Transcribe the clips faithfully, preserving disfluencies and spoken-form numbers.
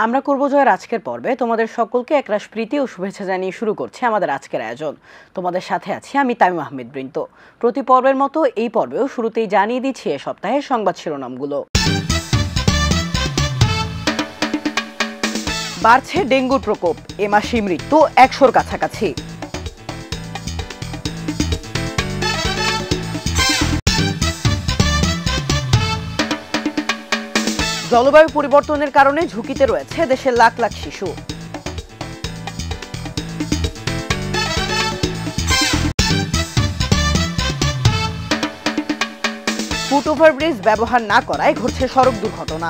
আমরা করব জয়ের আজকের পর্বে তোমাদের সকলকে একরাশ প্রীতি ও শুভেচ্ছা জানিয়ে শুরু করছে আমাদের আজকের আয়োজন। তোমাদের সাথে আছি আমি তামিম আহমেদ বৃন্ত। প্রতি পর্বের মতো এই পর্বেও শুরুতেই জানিয়ে দিচ্ছি এ সপ্তাহের সংবাদ শিরোনামগুলো। বাড়ছে ডেঙ্গুর প্রকোপ, এ মাসে মৃত্যু একশোর কাছাকাছি। জলবায়ু পরিবর্তনের কারণে ঝুঁকিতে রয়েছে দেশের লাখ লাখ শিশু। ফুট ওভারব্রিজ ব্যবহার না করায় ঘটছে সড়ক দুর্ঘটনা।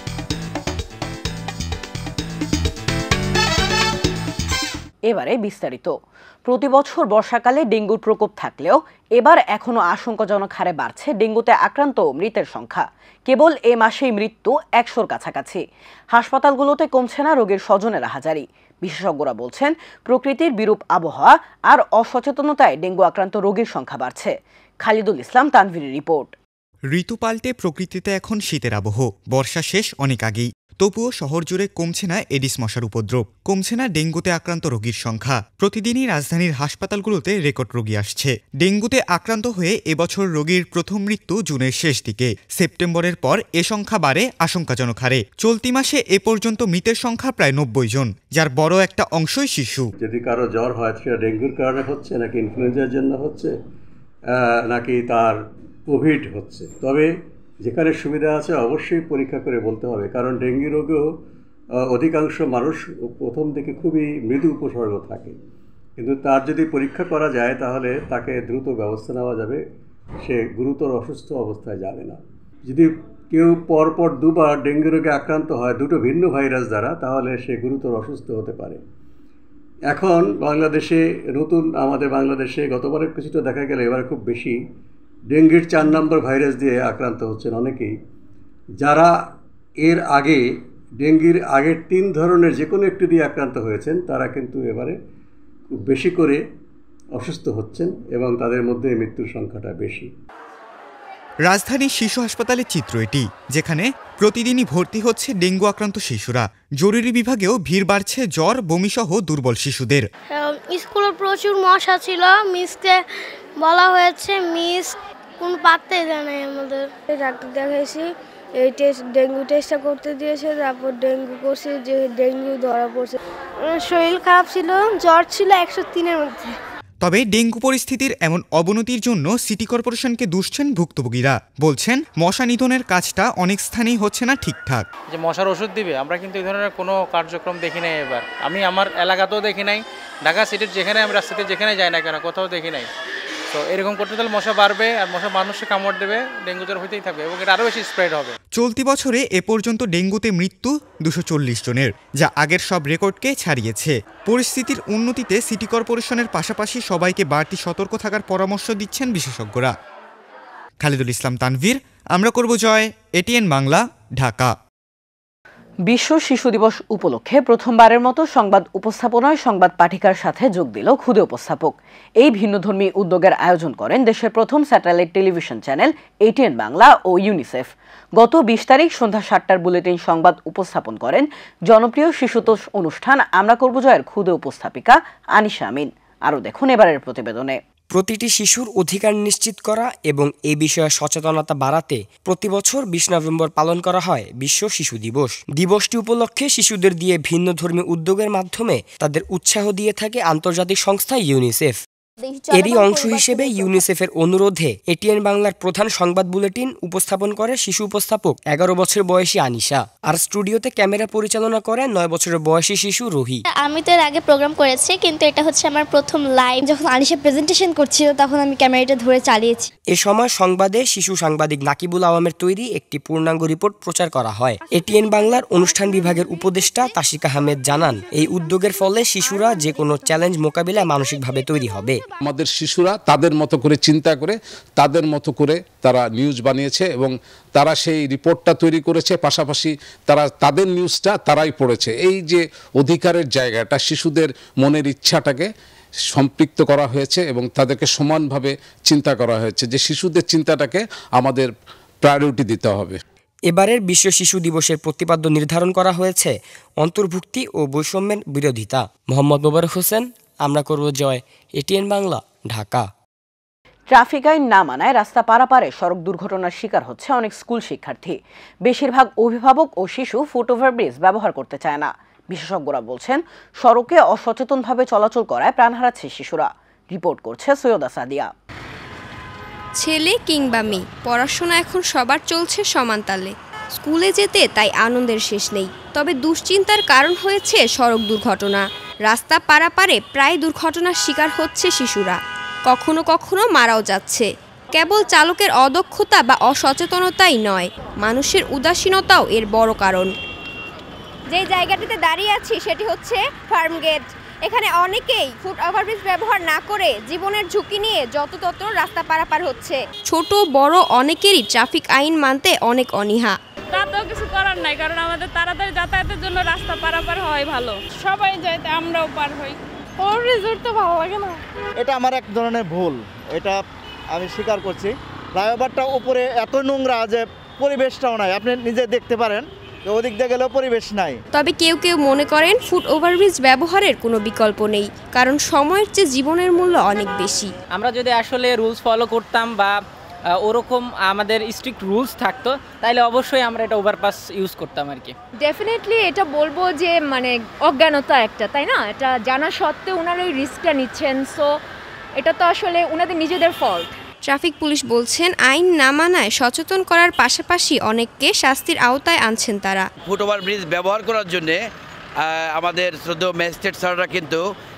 এবারে বিস্তারিত। প্রতি বছর বর্ষাকালে ডেঙ্গুর প্রকোপ থাকলেও এবার এখনো আশঙ্কাজনক হারে বাড়ছে ডেঙ্গুতে আক্রান্ত ও মৃতের সংখ্যা। কেবল এ মাসেই মৃত্যু একশোর কাছাকাছি। হাসপাতালগুলোতে কমছে না রোগীর স্বজনের হাজারি। বিশেষজ্ঞরা বলছেন, প্রকৃতির বিরূপ আবহাওয়া আর অসচেতনতায় ডেঙ্গু আক্রান্ত রোগীর সংখ্যা বাড়ছে। খালিদুল ইসলাম তানভীরের রিপোর্ট। ঋতু পাল্টে প্রকৃতিতে এখন শীতের আবহ। বর্ষা শেষ অনেক আগেই, তবুও শহর জুড়ে কমছে না এডিস মশার উপদ্রব, কমছে না ডেঙ্গুতে আক্রান্ত রোগীর সংখ্যা। প্রতিদিনই রাজধানীর হাসপাতালগুলোতে রেকর্ড রোগী আসছে। ডেঙ্গুতে আক্রান্ত হয়ে এবছর রোগীর প্রথম মৃত্যু জুনের শেষ দিকে। সেপ্টেম্বরের পর এ সংখ্যা বাড়ে আশঙ্কাজনক হারে। চলতি মাসে এ পর্যন্ত মৃতের সংখ্যা প্রায় নব্বই জন, যার বড় একটা অংশই শিশু। যদি কারো জ্বর হয় সেটা ডেঙ্গুর কারণে হচ্ছে নাকি ইনফ্লুয়েঞ্জার জন্য হচ্ছে নাকি তার কোভিড হচ্ছে, তবে যেখানে সুবিধা আছে অবশ্যই পরীক্ষা করে বলতে হবে, কারণ ডেঙ্গু রোগেও অধিকাংশ মানুষ প্রথম দিকে খুবই মৃদু উপসর্গ থাকে, কিন্তু তার যদি পরীক্ষা করা যায় তাহলে তাকে দ্রুত ব্যবস্থা নেওয়া যাবে, সে গুরুতর অসুস্থ অবস্থায় যাবে না। যদি কেউ পরপর দুবার ডেঙ্গু রোগে আক্রান্ত হয় দুটো ভিন্ন ভাইরাস দ্বারা, তাহলে সে গুরুতর অসুস্থ হতে পারে। এখন বাংলাদেশে নতুন আমাদের বাংলাদেশে গতবারের কিছুটা দেখা গেলে এবার খুব বেশি ডেঙ্গুর চার নম্বর ভাইরাস দিয়ে আক্রান্ত হচ্ছেন অনেকেই, যারা এর আগে ডেঙ্গুর আগের তিন ধরনের যে কোনো একটি দিয়ে আক্রান্ত হয়েছেন তারা কিন্তু এবারে খুব বেশি করে অসুস্থ হচ্ছেন এবং তাদের মধ্যে মৃত্যুর সংখ্যাটা বেশি। রাজধানীর শিশু হাসপাতালের চিত্র এটি, যেখানে প্রতিদিনই ভর্তি হচ্ছে ডেঙ্গু আক্রান্ত শিশুরা। জরুরি বিভাগেও ভিড় বাড়ছে জ্বর, বমিসহ দুর্বল শিশুদের। স্কুলে প্রচুর মশা ছিল, মিসকে বলা হয়েছে, মিস কোন পাত্তে জানাই আমাদের। ডাক্তার দেখাইছি, এই টেস্ট ডেঙ্গু টেস্টটা করতে দিয়েছে, তারপর ডেঙ্গু করছে, যে ডেঙ্গু ধরা পড়ছে। শরীর খারাপ ছিল, জ্বর ছিল একশো তিনের মধ্যে। তবে ডেঙ্গু পরিস্থিতির এমন অবনতির জন্য সিটি কর্পোরেশনকে দুষছেন ভুক্তভোগীরা। বলছেন, মশা নিধনের কাজটা অনেক স্থানেই হচ্ছে না ঠিকঠাক। যে মশার ওষুধ দিবে, আমরা কিন্তু এই ধরনের কোনো কার্যক্রম দেখি নাই এবার। আমি আমার এলাকাতেও দেখি নাই, ঢাকা সিটির যেখানে আমি রাস্তাতে যেখানে যাই না কেন কোথাও দেখি নাই। তো এরকম করতে তাহলে মশা বাড়বে আর মশা মানুষকে কামড় দেবে, ডেঙ্গু জ্বর হইতেই থাকবে এবং এটা আরও বেশি স্প্রেড হবে। চলতি বছরে এ পর্যন্ত ডেঙ্গুতে মৃত্যু দুশো চল্লিশ জনের, যা আগের সব রেকর্ডকে ছাড়িয়েছে। পরিস্থিতির উন্নতিতে সিটি কর্পোরেশনের পাশাপাশি সবাইকে বাড়তি সতর্ক থাকার পরামর্শ দিচ্ছেন বিশেষজ্ঞরা। খালিদুল ইসলাম তানভীর, আমরা করব জয়, এটিএন বাংলা, ঢাকা। বিশ্ব শিশু দিবস উপলক্ষে প্রথমবারের মতো সংবাদ উপস্থাপনায় সংবাদ পাঠিকার সাথে যোগ দিল খুদে উপস্থাপক। এই ভিন্নধর্মী উদ্যোগের আয়োজন করেন দেশের প্রথম satellite television channel ATN Bangla ও ইউনিসেফ। গত বিশ তারিখ সন্ধ্যা সাতটার বুলেটিন সংবাদ উপস্থাপন করেন জনপ্রিয় শিশুতোষ অনুষ্ঠান আমরা করব জয়ের খুদে উপস্থাপিকা আনিশা আমিন। আরও দেখুন এবারের প্রতিবেদনে। প্রতিটি শিশুর অধিকার নিশ্চিত করা এবং এ বিষয়ে সচেতনতা বাড়াতে প্রতি বছর বিশ নভেম্বর পালন করা হয় বিশ্ব শিশু দিবস। দিবসটি উপলক্ষে শিশুদের দিয়ে ভিন্নধর্মী উদ্যোগের মাধ্যমে তাদের উৎসাহ দিয়ে থাকে আন্তর্জাতিক সংস্থা ইউনিসেফ। এরই অংশ হিসেবে ইউনিসেফের অনুরোধে এটিএন বাংলার প্রধান সংবাদ বুলেটিন উপস্থাপন করে শিশু উপস্থাপক এগারো বছর বয়সী আনিশা, আর স্টুডিওতে ক্যামেরা পরিচালনা করে নয় বছরের বয়সী শিশু রুহি। আমি তো এর আগে প্রোগ্রাম করেছি, কিন্তু এটা হচ্ছে আমার প্রথম লাইভ। যখন আনিশা প্রেজেন্টেশন করছিল তখন আমি ক্যামেরাটা ধরে চালিয়েছি। এ সময় সংবাদে শিশু সাংবাদিক নাকিবুল আওয়ামের তৈরি একটি পূর্ণাঙ্গ রিপোর্ট প্রচার করা হয়। এটিএন বাংলার অনুষ্ঠান বিভাগের উপদেষ্টা তাশিক আহমেদ জানান, এই উদ্যোগের ফলে শিশুরা যে কোনো চ্যালেঞ্জ মোকাবিলায় মানসিকভাবে তৈরি হবে। আমাদের শিশুরা তাদের মতো করে চিন্তা করে তাদের মতো করে তারা নিউজ বানিয়েছে এবং তারা সেই রিপোর্টটা তৈরি করেছে, পাশাপাশি তারা তাদের নিউজটা তারাই পড়েছে। এই যে অধিকারের জায়গাটা, শিশুদের মনের ইচ্ছাটাকে সম্পৃক্ত করা হয়েছে এবং তাদেরকে সমানভাবে চিন্তা করা হয়েছে যে শিশুদের চিন্তাটাকে আমাদের প্রায়োরিটি দিতে হবে। এবারের বিশ্ব শিশু দিবসের প্রতিপাদ্য নির্ধারণ করা হয়েছে অন্তর্ভুক্তি ও বৈষম্যের বিরোধিতা। মোহাম্মদ মোবারক হোসেন, আমরা করব জয়, এটিএন বাংলা, ঢাকা। ট্রাফিক আইন না মানায় রাস্তা পারাপারে সড়ক দুর্ঘটনার শিকার হচ্ছে অনেক স্কুল শিক্ষার্থী। বেশিরভাগ অভিভাবক ও শিশু ফুট ওভারব্রিজ ব্যবহার করতে চায় না। বিশেষজ্ঞরা বলছেন, সড়কে অসচেতনভাবে চলাচল করায় প্রাণ হারাচ্ছে শিশুরা। রিপোর্ট করছে সৈয়দা সাদিয়া। ছেলে কিংবা মেয়ে, পড়াশোনা এখন সবার চলছে সমান তালে। স্কুলে যেতে তাই আনন্দের শেষ নেই। তবে দুশ্চিন্তার কারণ হয়েছে সড়ক দুর্ঘটনা। রাস্তা পারাপারে প্রায় দুর্ঘটনার শিকার হচ্ছে শিশুরা, কখনো কখনো মারাও যাচ্ছে। কেবল চালকের অদক্ষতা বা অসচেতনতাই নয়, মানুষের উদাসীনতাও এর বড় কারণ। যে জায়গাটিতে দাঁড়িয়ে আছি সেটি হচ্ছে ফার্ম গেট। এখানে অনেকেই ফুট ওভারব্রিজ ব্যবহার না করে জীবনের ঝুঁকি নিয়ে যত্রতত্র রাস্তা পারাপার হচ্ছে। ছোট বড় অনেকেরই ট্রাফিক আইন মানতে অনেক অনীহা। তাতেও কিছু করার নাই, কারণ আমাদের তাড়াতাড়ি যাতায়াতের জন্য রাস্তা পারাপার হয় ভালো। সবাই যাইতে আমরাও পার হই। ওভারব্রিজ তো ভালো লাগে না। এটা আমার এক ধরনের ভুল, এটা আমি স্বীকার করছি। ফ্লাইওভারটা উপরে এত নোংরা যে পরিবেশটাও নাই, আপনি নিজে দেখতে পারেন, ওদিক দিয়ে গেলেও পরিবেশ নাই। তবে কেউ কেউ মনে করেন ফুট ওভারব্রিজ ব্যবহারের কোনো বিকল্প নেই, কারণ সময়ের চেয়ে জীবনের মূল্য অনেক বেশি। আমরা যদি আসলে রুলস ফলো করতাম বা ওরকম আমাদের স্ট্রিক্ট রুলস থাকতো, তাহলে অবশ্যই আমরা এটা ওভারপাস ইউজ করতাম আর কি। ডেফিনেটলি এটা বলবো যে মানে অজ্ঞানতা একটা, তাই না? এটা জানা সত্ত্বেও ওনারা ওই রিস্কটা নিচ্ছেন, সো এটা তো আসলে ওনাদের নিজেদের ফল্ট। ট্রাফিক পুলিশ বলছেন, আইন না মানায় সচেতন করার পাশাপাশি অনেককে শাস্তির আওতায় আনছেন তারা। ফুট ওভারব্রিজ ব্যবহার করার জন্যে আমাদের শ্রদ্ধেয় ম্যাজিস্ট্রেট স্যাররা কিন্তু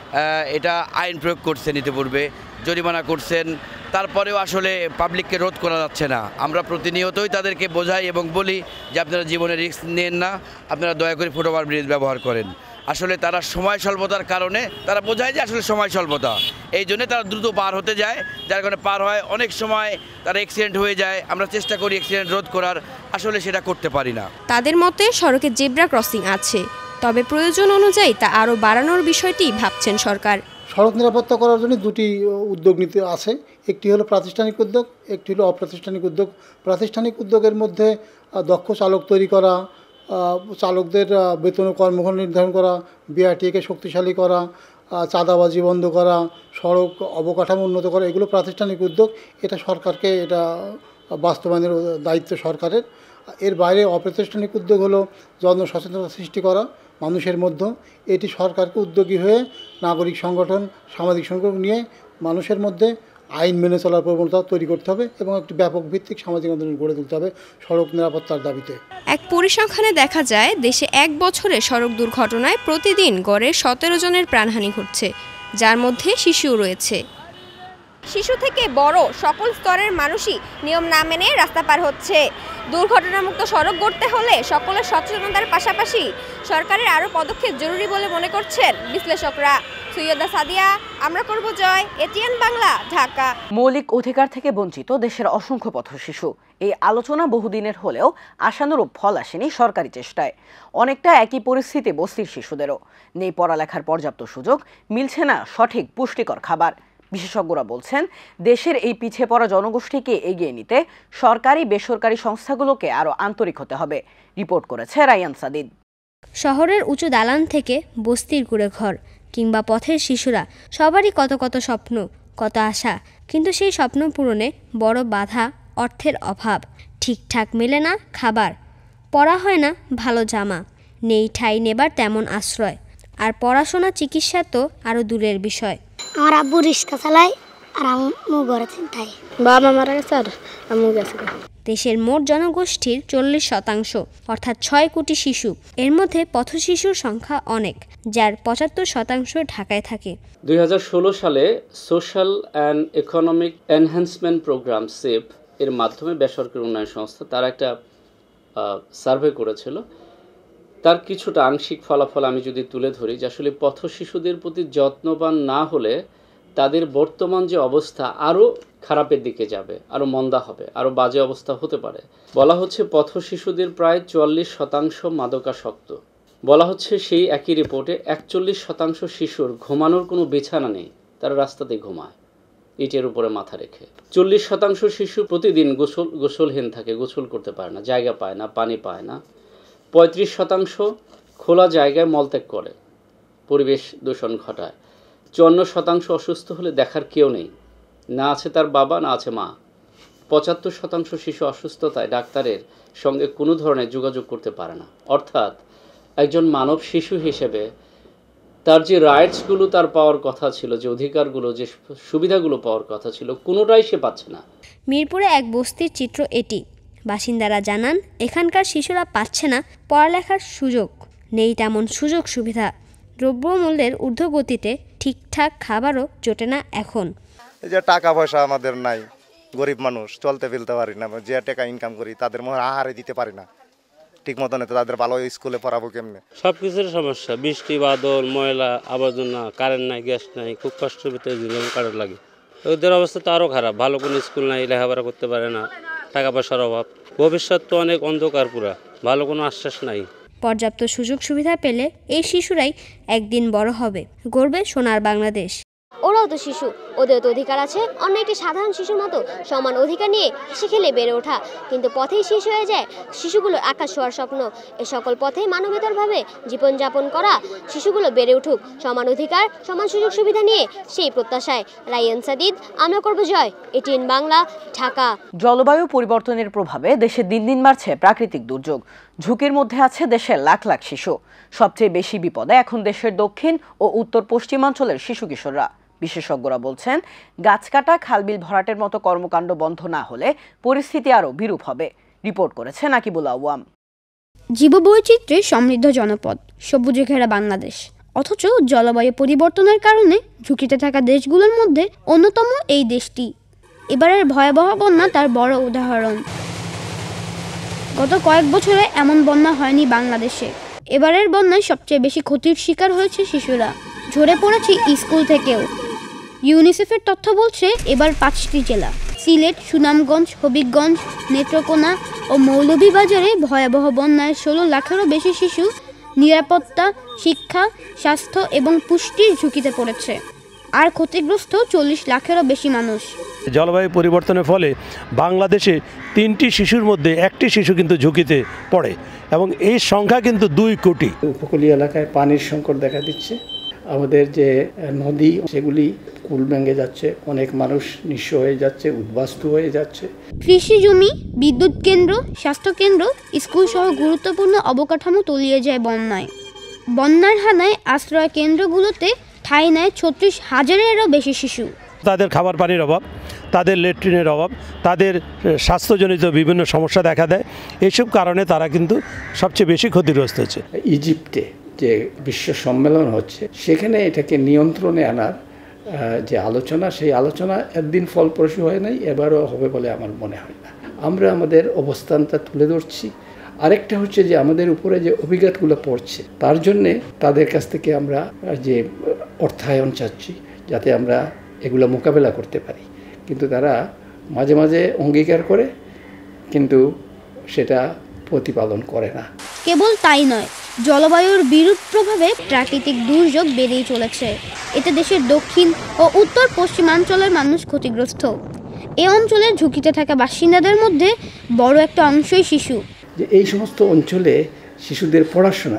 এটা আইন প্রয়োগ করছেন, ইতিপূর্বে জরিমানা করছেন। তারপরেও আসলে পাবলিককে রোধ করা যাচ্ছে না। আমরা প্রতিনিয়তই তাদেরকে বোঝাই এবং বলি যে আপনারা জীবনে রিস্ক নেন না, আপনারা দয়া করে ফুট ওভারব্রিজ ব্যবহার করেন। আসলে তারা সময় স্বল্পতার কারণে তারা বোঝায় যে আসলে সময় স্বল্পতা, এই জন্য তারা দ্রুত পার হতে যায়, যার কারণে পার হয় অনেক সময় তারা অ্যাক্সিডেন্ট হয়ে যায়। আমরা চেষ্টা করি অ্যাক্সিডেন্ট রোধ করার, আসলে সেটা করতে পারি না। তাদের মতে সড়কে জেব্রা ক্রসিং আছে, তবে প্রয়োজন অনুযায়ী তা আরও বাড়ানোর বিষয়টি ভাবছেন সরকার। সড়ক নিরাপত্তা করার জন্য দুটি উদ্যোগ নিতে আছে, একটি হলো প্রাতিষ্ঠানিক উদ্যোগ, একটি হলো অপ্রাতিষ্ঠানিক উদ্যোগ। প্রাতিষ্ঠানিক উদ্যোগের মধ্যে দক্ষ চালক তৈরি করা, চালকদের বেতন ও কর্মঘণ্টা নির্ধারণ করা, বিআরটিএকে শক্তিশালী করা, চাঁদাবাজি বন্ধ করা, সড়ক অবকাঠামো উন্নত করা, এগুলো প্রাতিষ্ঠানিক উদ্যোগ। এটা সরকারকে এটা বাস্তবায়নের দায়িত্ব সরকারের। এর বাইরে অপ্রাতিষ্ঠানিক উদ্যোগ হলো জন সচেতনতা সৃষ্টি করা মানুষের মধ্যে। এটি সরকারকে উদ্যোগী হয়ে নাগরিক সংগঠন, সামাজিক সংগঠন নিয়ে মানুষের মধ্যে আইন মেনে চলার প্রবণতা তৈরি করতে হবে এবং একটি ব্যাপক ভিত্তিক সামাজিক আন্দোলন গড়ে তুলতে হবে সড়ক নিরাপত্তার দাবিতে। এক পরিসংখ্যানে দেখা যায়, দেশে এক বছরে সড়ক দুর্ঘটনায় প্রতিদিন গড়ে সতেরো জনের প্রাণহানি ঘটছে, যার মধ্যে শিশুও রয়েছে। শিশু থেকে বড় সকল স্তরের মানুষই নিয়ম না মেনে রাস্তা পার হচ্ছে। দুর্ঘটনামুক্ত সড়ক গড়তে হলে সকলের সচেতনতার পাশাপাশি সরকারের আরও পদক্ষেপ জরুরি বলে মনে করছেন বিশ্লেষকরা। সৈয়দা সাদিয়া, আমরা করব জয়, এটিএন বাংলা, ঢাকা। মৌলিক অধিকার থেকে বঞ্চিত দেশের অসংখ্য পথ শিশু। এই আলোচনা বহুদিনের হলেও আশানুরূপ ফল আসেনি সরকারি চেষ্টায়। অনেকটা একই পরিস্থিতি বস্তির শিশুদেরও। নেই পড়ালেখার পর্যাপ্ত সুযোগ, মিলছে না সঠিক পুষ্টিকর খাবার। বিশেষজ্ঞরা বলছেন, দেশের এই পিছিয়ে পড়া জনগোষ্ঠীকে এগিয়ে নিতে সরকারি বেসরকারি সংস্থাগুলোকে আরও আন্তরিক হতে হবে। রিপোর্ট করেছে রায়ান সাদিদ। শহরের উঁচু দালান থেকে বস্তির কুড়ে ঘর কিংবা পথের শিশুরা, সবারই কত কত স্বপ্ন, কত আশা, কিন্তু সেই স্বপ্ন পূরণে বড় বাধা অর্থের অভাব। ঠিকঠাক মেলে না খাবার, পরা হয় না ভালো জামা, নেই ঠাঁই নেবার তেমন আশ্রয়। আর পড়াশোনা চিকিৎসা তো আরও দূরের বিষয়। আমার আব্বু রিক্সা চালায় আর আম্মু ঘরে চিন্তায়, বাবা মারা গেছে আর আম্মু গেছে। দেশের মোট জনগোষ্ঠীর চল্লিশ শতাংশ অর্থাৎ ছয় কোটি শিশু, এর মধ্যে পথশিশুর সংখ্যা অনেক, যার পঁচাত্তর শতাংশ ঢাকায় থাকে। দুই হাজার ষোলো সালে social and economic enhancement programme সেফ এর মাধ্যমে বেসরকারি উন্নয়ন সংস্থা তারা একটা সার্ভে করেছিল। তার কিছুটা আংশিক ফলাফল আমি যদি তুলে ধরি, যে আসলে পথ শিশুদের প্রতি যত্নবান না হলে তাদের বর্তমান যে অবস্থা আরও খারাপের দিকে যাবে, আরও মন্দা হবে, আরও বাজে অবস্থা হতে পারে। বলা হচ্ছে পথ শিশুদের প্রায় চুয়াল্লিশ শতাংশ মাদকাসক্ত। বলা হচ্ছে সেই একই রিপোর্টে একচল্লিশ শতাংশ শিশুর ঘুমানোর কোনো বিছানা নেই, তারা রাস্তাতে ঘুমায়। ইটের উপরে মাথা রেখে। চল্লিশ শতাংশ শিশু প্রতিদিন গোসল গোসলহীন থাকে, গোসল করতে পারে না, জায়গা পায় না, পানি পায় না। পঁয়ত্রিশ শতাংশ খোলা জায়গায় মলত্যাগ করে, পরিবেশ দূষণ ঘটায়। চুয়ান্ন শতাংশ অসুস্থ হলে দেখার কেউ নেই, না আছে তার বাবা, না আছে মা। পঁচাত্তর শতাংশ শিশু অসুস্থতায় ডাক্তারের সঙ্গে কোনো ধরনের যোগাযোগ করতে পারে না। অর্থাৎ একজন মানব শিশু হিসেবে তার যে রাইটসগুলো তার পাওয়ার কথা ছিল, যে অধিকারগুলো, যে সুবিধাগুলো পাওয়ার কথা ছিল, কোনোটাই সে পাচ্ছে না। মিরপুরে এক বস্তির চিত্র এটি। বাসিন্দারা জানান এখানকার শিশুরা পাচ্ছে না পড়ালেখার সুযোগ, নেই তেমন সুযোগ সুবিধা। দ্রব্যমূল্যের ঊর্ধ্বগতিতে ঠিকঠাক খাবারও জোটে না এখন। এই যে টাকা পয়সা আমাদের নাই, গরিব মানুষ, চলতে ফেলতে পারি না, যে টাকা ইনকাম করি তাদের মনে আহারে দিতে পারি না ঠিক মতন, তাদের ভালো স্কুলে পড়াবো কেমনে? সব কিছুর সমস্যা, বৃষ্টি বাদল, ময়লা আবর্জনা, কারেন্ট নাই, গ্যাস নাই, খুব কষ্টের ভিতরে জীবন কাটার লাগে। ওদের অবস্থা তো আরও খারাপ, ভালো কোনো স্কুল নাই, লেখাপড়া করতে পারে না, টাকা পয়সার অভাব, ভবিষ্যৎ তো অনেক অন্ধকার পুরা, ভালো কোনো আশ্বাস নাই। পর্যাপ্ত সুযোগ সুবিধা পেলে এই শিশুরাই একদিন বড় হবে, গড়বে সোনার বাংলাদেশ। ওরাও তো শিশু, ওদের তো অধিকার আছে অন্য একটি সাধারণ শিশুর মতো সমান অধিকার নিয়ে হেসে খেলে বেড়ে ওঠা। কিন্তু পথেই শেষ হয়ে যায় শিশুগুলোর আকাশ ছোঁয়ার স্বপ্ন। এ সকল পথে মানবেতরভাবে জীবনযাপন করা শিশুগুলো বেড়ে উঠুক সমান অধিকার, সমান সুযোগ সুবিধা নিয়ে, সেই প্রত্যাশায়। রায়ান সাদিদ, আমরা করব জয়, এটিএন বাংলা, ঢাকা। জলবায়ু পরিবর্তনের প্রভাবে দেশে দিন দিন বাড়ছে প্রাকৃতিক দুর্যোগ। ঝুঁকির মধ্যে আছে দেশের লাখ লাখ শিশু। সবচেয়ে বেশি বিপদে এখন দেশের দক্ষিণ ও উত্তর পশ্চিমাঞ্চলের শিশু কিশোররা। বিশেষজ্ঞরা বলছেন, গাছ কাটা, খালবিল ভরাটের মতো কর্মকাণ্ড বন্ধ না হলে পরিস্থিতি আরও বিরূপ হবে। রিপোর্ট করেছেন আকিবুল আওয়াম। জীববৈচিত্র্যে সমৃদ্ধ জনপদ, সবুজে ঘেরা বাংলাদেশ, অথচ জলবায়ু পরিবর্তনের কারণে ঝুঁকিতে থাকা দেশগুলোর মধ্যে অন্যতম এই দেশটি। এবারের ভয়াবহ বন্যা তার বড় উদাহরণ। গত কয়েক বছরে এমন বন্যা হয়নি বাংলাদেশে। এবারের বন্যায় সবচেয়ে বেশি ক্ষতির শিকার হয়েছে শিশুরা, ঝরে পড়েছে স্কুল থেকেও। ইউনিসেফের তথ্য বলছে এবার পাঁচটি জেলা, সিলেট, সুনামগঞ্জ, হবিগঞ্জ, নেত্রকোনা ও মৌলভীবাজারে ভয়াবহ বন্যায় ষোলো লাখেরও বেশি শিশু নিরাপত্তা, শিক্ষা, স্বাস্থ্য এবং পুষ্টির ঝুঁকিতে পড়েছে, আর ক্ষতিগ্রস্ত চল্লিশ লাখেরও বেশি মানুষ। জলবায়ু পরিবর্তনের ফলে বাংলাদেশে তিনটি শিশুর মধ্যে একটি শিশু কিন্তু ঝুঁকিতে পড়ে, এবং এই সংখ্যা কিন্তু দুই কোটি। উপকূলীয় এলাকায় পানির সংকট দেখা দিচ্ছে, আমাদের যে নদী সেগুলি কুল ভেঙে যাচ্ছে, অনেক মানুষ নিঃস্ব হয়ে যাচ্ছে, উদ্বাস্তু হয়ে যাচ্ছে। কৃষি জমি, বিদ্যুৎ কেন্দ্র, স্বাস্থ্যকেন্দ্র, স্কুল সহ গুরুত্বপূর্ণ অবকাঠামো তলিয়ে যায় বন্যায়। বন্যার হানায় আশ্রয় কেন্দ্রগুলোতে ঠাঁই নেয় ছত্রিশ হাজারেরও বেশি শিশু। তাদের খাবার পানির অভাব, তাদের ল্যাট্রিনের অভাব, তাদের স্বাস্থ্যজনিত বিভিন্ন সমস্যা দেখা দেয়। এইসব কারণে তারা কিন্তু সবচেয়ে বেশি ক্ষতিগ্রস্ত হচ্ছে। ইজিপ্টে যে বিশ্ব সম্মেলন হচ্ছে, সেখানে এটাকে নিয়ন্ত্রণে আনার যে আলোচনা, সেই আলোচনা একদিন ফলপ্রসূ হয় নাই, এবারও হবে বলে আমার মনে হয় না। আমরা আমাদের অবস্থানটা তুলে ধরছি। আরেকটা হচ্ছে যে আমাদের উপরে যে অভিজ্ঞতাগুলো পড়ছে, তার জন্যে তাদের কাছ থেকে আমরা যে অর্থায়ন চাচ্ছি, যাতে আমরা এগুলো মোকাবেলা করতে পারি। কিন্তু তারা মাঝে মাঝে অঙ্গীকার করে, কিন্তু সেটা প্রতিপালন করে না। কেবল তাই নয়, জলবায়ুর বিরূপ প্রভাবে প্রাকৃতিক দুর্যোগ বেড়েই চলেছে। এতে দেশের দক্ষিণ ও উত্তর পশ্চিমাঞ্চলের মানুষ ক্ষতিগ্রস্ত। এ অঞ্চলের ঝুঁকিতে থাকা বাসিন্দাদের মধ্যে বড় একটা অংশই শিশু। যে এই সমস্ত অঞ্চলে শিশুদের পড়াশোনা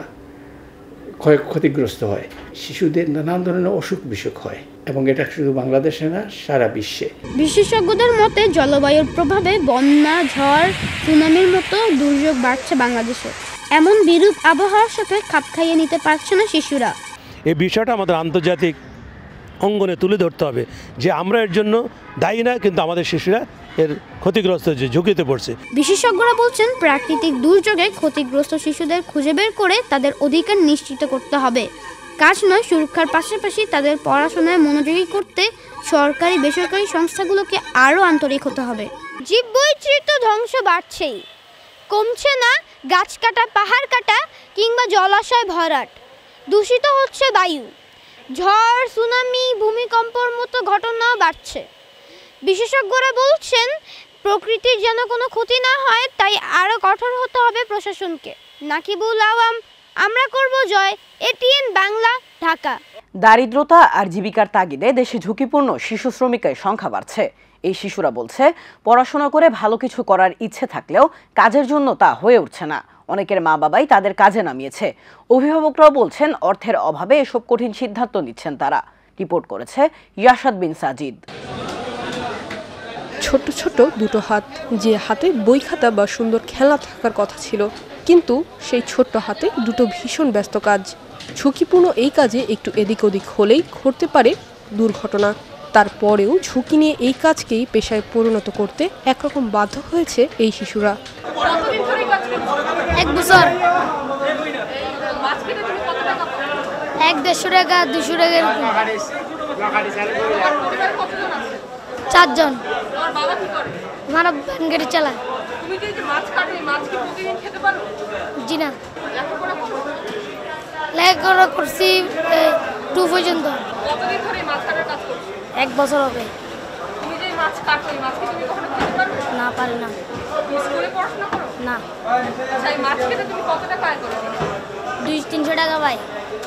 ক্ষয় ক্ষতিগ্রস্ত হয়, শিশুদের নানান ধরনের অসুখ বিসুখ হয়, এবং এটা শুধু বাংলাদেশে না, সারা বিশ্বে। বিশেষজ্ঞদের মতে জলবায়ুর প্রভাবে বন্যা, ঝড়, সুনামির মতো দুর্যোগ বাড়ছে বাংলাদেশে। এমন বিরূপ আবহাওয়ার সাথে খাপ খাইয়ে নিতে পারছে না শিশুরা। এই বিষয়টা আমাদের আন্তর্জাতিক অঙ্গনে তুলে ধরতে হবে যে আমরা এর জন্য দায়ী না, কিন্তু আমাদের শিশুরা এর ক্ষতিগ্রস্ত হচ্ছে, ঝুঁকিতে পড়ছে। বিশেষজ্ঞরা বলছেন, প্রাকৃতিক দুর্যোগে ক্ষতিগ্রস্ত শিশুদের খুঁজে বের করে তাদের অধিকার নিশ্চিত করতে হবে। কাজ নয়, সুরক্ষার পাশাপাশি তাদের পড়াশোনায় মনোযোগী করতে সরকারি বেসরকারি সংস্থাগুলোকে আরও আন্তরিক হতে হবে। জীববৈচিত্র্য ধ্বংস বাড়ছেই, কমছে না গাছ কাটা, পাহাড় কাটা কিংবা জলাশয় ভরাট। দূষিত হচ্ছে বায়ু, ঝড়, সুনামি, ভূমিকম্পর মতো ঘটনাও বাড়ছে। বিশেষজ্ঞরা বলছেন, প্রকৃতির যেন কোনো ক্ষতি না হয়, তাই আরও কঠোর হতে হবে প্রশাসনকে। নাকিবুল আওয়াম, আমরা করব জয়। এটিএন বাংলা, ঢাকা। দারিদ্রতা আর জীবিকার তাগিদে দেশে ঝুঁকিপূর্ণ শিশু শ্রমিকের সংখ্যা বাড়ছে। এই শিশুরা বলছে, পড়াশোনা করে ভালো কিছু করার ইচ্ছে থাকলেও কাজের জন্য তা হয়ে উঠছে না। অনেকের মা বাবাই তাদের কাজে নামিয়েছে। অভিভাবকরাও বলছেন অর্থের অভাবে এসব কঠিন সিদ্ধান্ত নিচ্ছেন তারা। রিপোর্ট করেছে ইয়াসাদ বিন সাজিদ। ছোট ছোট দুটো হাত, যে হাতে বই খাতা বা সুন্দর খেলা থাকার কথা ছিল, কিন্তু সেই ছোট্ট হাতে দুটো ভীষণ ব্যস্ত কাজ। ঝুঁকিপূর্ণ এই কাজে একটু এদিক ওদিক হলেই ঘটতে পারে দুর্ঘটনা। তারপরেও ঝুঁকি নিয়ে এই কাজকেই পেশায় পরিণত করতে একরকম বাধ্য হয়েছে এই শিশুরা। এক বছর। এক দেড়শো টাকা, দুশো টাকা। চারজন। আমার ভ্যান গাড়ি চালায়। জি না, লেখাপড়া করছি টু পর্যন্ত। এক বছর হবে। না, পারি না। না, দুই তিনশো টাকা পাই।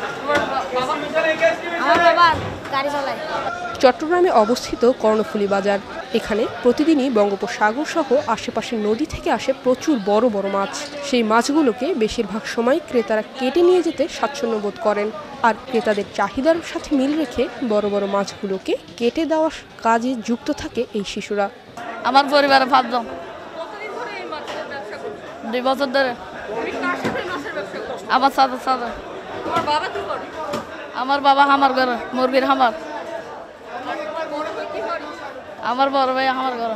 আমার বাবা গাড়ি চালায়। চট্টগ্রামে অবস্থিত কর্ণফুলী বাজার। এখানে প্রতিদিনই বঙ্গোপসাগর সহ আশেপাশের নদী থেকে আসে প্রচুর বড় বড় মাছ। সেই মাছগুলোকে বেশিরভাগ সময় ক্রেতারা কেটে নিয়ে যেতে স্বাচ্ছন্দ্য বোধ করেন। আর ক্রেতাদের চাহিদার সাথে মিল রেখে বড় বড় মাছগুলোকে কেটে দেওয়ার কাজে যুক্ত থাকে এই শিশুরা। আমার পরিবারে পাঁচজন। দুই বছর ধরে। আমার সাথে সাথে। আমার বাবা হামার ঘরে, মুরগির হামার। আমার বড় ভাই আমার ঘরে।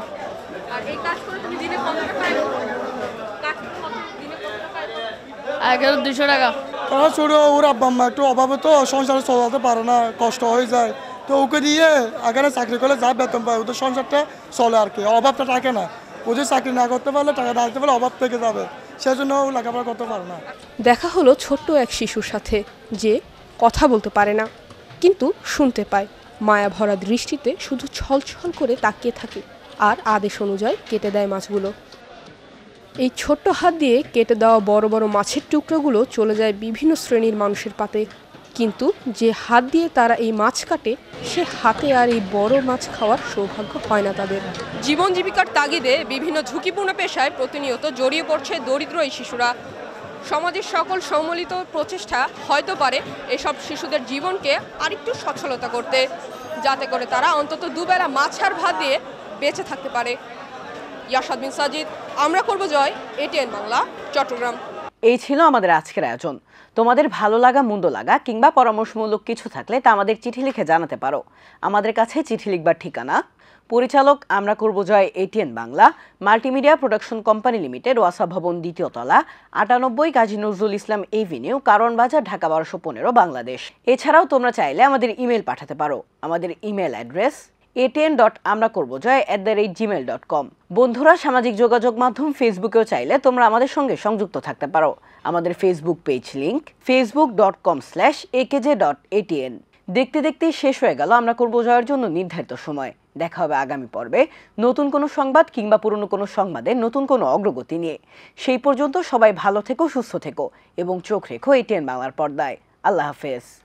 আগের দুশো টাকা। ওরা ছোট, ওর আব্বা আম্মা একটু অভাবে তো সংসারে চলাতে পারে না, কষ্ট হয়ে যায়। তো ওকে দিয়ে আগে চাকরি করলে যা বেতন পায় ওদের সংসারটা চলে আর কি, অভাবটা থাকে না। ও যে চাকরি না করতে পারলে, টাকা না দিতে পারলে অভাব থেকে যাবে, সেজন্য ও লেখাপড়া করতে পারে না। দেখা হলো ছোট্ট এক শিশুর সাথে, যে কথা বলতে পারে না কিন্তু শুনতে পায়। মায়া ভরা দৃষ্টিতে শুধু ছলছল করে তাকিয়ে থাকে আর আদেশ অনুযায়ী কেটে দেয় মাছগুলো। এই ছোট্ট হাত দিয়ে কেটে দেওয়া বড় বড় মাছের টুকরোগুলো চলে যায় বিভিন্ন শ্রেণীর মানুষের পাতে, কিন্তু যে হাত দিয়ে তারা এই মাছ কাটে, সে হাতে আর এই বড় মাছ খাওয়ার সৌভাগ্য হয় না তাদের। জীবন জীবিকার তাগিদে বিভিন্ন ঝুঁকিপূর্ণ পেশায় প্রতিনিয়ত জড়িয়ে পড়ছে দরিদ্র এই শিশুরা। সমাজের সকল সম্মিলিত প্রচেষ্টা হয়তো পারে এসব শিশুদের জীবনকে আরেকটু সচ্ছলতা করতে, যাতে করে তারা অন্তত দুবেলা মাছ আর ভাত দিয়ে বেঁচে থাকতে পারে। ইয়াসাদ বিন সাজিদ, আমরা করব জয়, এটিএন বাংলা, চট্টগ্রাম। এই ছিল আমাদের আজকের আয়োজন। তোমাদের ভালো লাগা, মন্দ লাগা কিংবা পরামর্শমূলক কিছু থাকলে তা আমাদের চিঠি লিখে জানাতে পারো। আমাদের কাছে চিঠি লিখবার ঠিকানা: পরিচালক Amra Korbo Joy, ATN Bangla, multimedia production company limited, ওয়াসা ভবন, দ্বিতীয় তলা, আটানব্বই কাজী নজরুল ইসলাম এভিনিউ, কারণ বাজার, ঢাকা বারোশো পনেরো, বাংলাদেশ। এছাড়াও তোমরা চাইলে আমাদের ইমেল পাঠাতে পারো। আমাদের email address ATN dot Amra Korbo Joy at the rate gmail dot com. বন্ধুরা, সামাজিক যোগাযোগ মাধ্যম ফেসবুকেও চাইলে তোমরা আমাদের সঙ্গে সংযুক্ত থাকতে পারো। আমাদের Facebook page link Facebook dot com slash AKJ dot ATN. দেখতে দেখতেই শেষ হয়ে গেল আমরা করব জয়ের জন্য নির্ধারিত সময়। দেখা হবে আগামী পর্বে নতুন কোনো সংবাদ কিংবা পুরনো কোনো সংবাদের নতুন কোনো অগ্রগতি নিয়ে। সেই পর্যন্ত সবাই ভালো থেকো, সুস্থ থেকো এবং চোখ রেখো এটিএন বাংলার পর্দায়। আল্লাহ হাফেজ।